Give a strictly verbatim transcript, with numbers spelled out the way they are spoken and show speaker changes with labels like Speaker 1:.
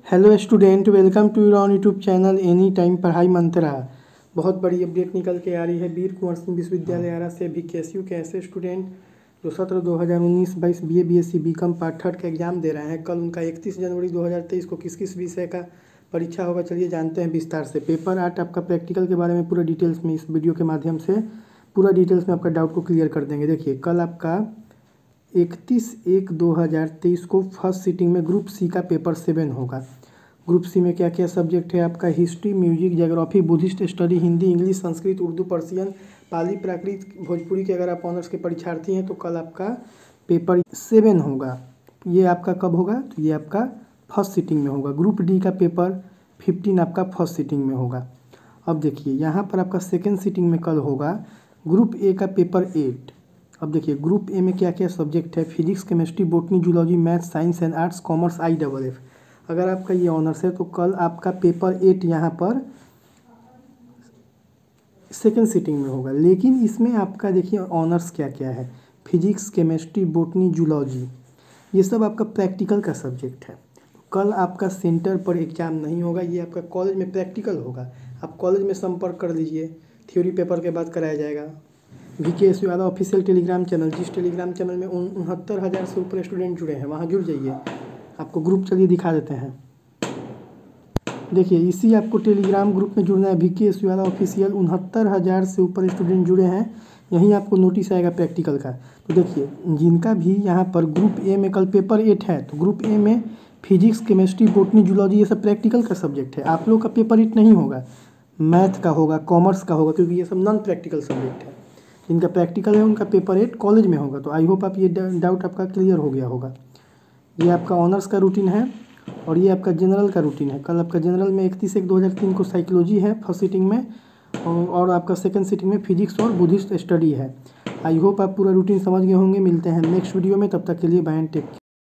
Speaker 1: Hello student, welcome to your on YouTube channel any time Padhai Mantra. बहुत बड़ी update निकल के आ रही है वीर कुंवर सिंह विश्वविद्यालय आरा से। भी कैसी के ऐसे स्टूडेंट जो सत्र दो हज़ार उन्नीस बाईस B A B S C B com part third का एग्जाम दे रहे हैं, कल उनका इकतीस जनवरी दो हज़ार तेईस को किस किस विषय का परीक्षा होगा, चलिए जानते हैं विस्तार से। पेपर आठ आपका प्रैक्टिकल के बारे में पूरा डिटेल्स में इस वीडियो के माध्यम से पूरा डिटेल्स में आपका डाउट को क्लियर कर देंगे। देखिए, कल आपका इकतीस एक दो हज़ार तेईस को फर्स्ट सीटिंग में ग्रुप सी का पेपर सेवन होगा। ग्रुप सी में क्या क्या सब्जेक्ट है आपका? History, music, geography, Buddhist study, Hindi, English, Sanskrit, Urdu, Persian, Pali, Prakrit, Bhojpuri के अगर आप ऑनर्स के परीक्षार्थी हैं तो कल आपका पेपर सेवन होगा। ये आपका कब होगा? तो ये आपका फर्स्ट सीटिंग में होगा। ग्रुप डी का पेपर फिफ्टीन आपका फर्स्ट सीटिंग में होगा। अब देखिए, यहाँ पर आपका सेकेंड सीटिंग में कल होगा ग्रुप ए का पेपर एट। अब देखिए, ग्रुप ए में क्या क्या सब्जेक्ट है? Physics, chemistry, botany, zoology, math, science and arts, commerce, I double F. अगर आपका ये ऑनर्स है तो कल आपका पेपर एट यहाँ पर सेकेंड सीटिंग में होगा। लेकिन इसमें आपका देखिए ऑनर्स क्या क्या है? फिजिक्स, केमिस्ट्री, बॉटनी, जूलॉजी, ये सब आपका प्रैक्टिकल का सब्जेक्ट है। कल आपका सेंटर पर एग्जाम नहीं होगा, ये आपका कॉलेज में प्रैक्टिकल होगा। आप कॉलेज में संपर्क कर लीजिए, थ्योरी पेपर के बाद कराया जाएगा। वी के एस यू वाला ऑफिशियल टेलीग्राम चैनल, जिस टेलीग्राम चैनल में उनहत्तर हज़ार से ऊपर स्टूडेंट जुड़े हैं, वहाँ जुड़ जाइए। आपको ग्रुप चलिए दिखा देते हैं। देखिए, इसी आपको टेलीग्राम ग्रुप में जुड़ना है। वी के एस यू वाला ऑफिशियल, उनहत्तर हज़ार से ऊपर स्टूडेंट जुड़े हैं, यहीं आपको नोटिस आएगा प्रैक्टिकल का। तो देखिए, जिनका भी यहाँ पर ग्रुप ए में कल पेपर एट है तो ग्रुप ए में फिजिक्स, केमिस्ट्री, बॉटनी, जूलॉजी ये सब प्रैक्टिकल का सब्जेक्ट है। आप लोग का पेपर एट नहीं होगा, मैथ का होगा, कॉमर्स का होगा, क्योंकि ये सब नॉन प्रैक्टिकल सब्जेक्ट है। जिनका प्रैक्टिकल है उनका पेपर एट कॉलेज में होगा। तो आई होप आप ये डाउट आपका क्लियर हो गया होगा। ये आपका ऑनर्स का रूटीन है और ये आपका जनरल का रूटीन है। कल आपका जनरल में इकतीस एक दो हज़ार तीन को साइकोलॉजी है फर्स्ट सीटिंग में, और, और आपका सेकंड सीटिंग में फिजिक्स और बुद्धिस्ट स्टडी है। आई होप आप पूरा रूटीन समझ गए होंगे। मिलते हैं नेक्स्ट वीडियो में, तब तक के लिए बाय एंड टेक केयर।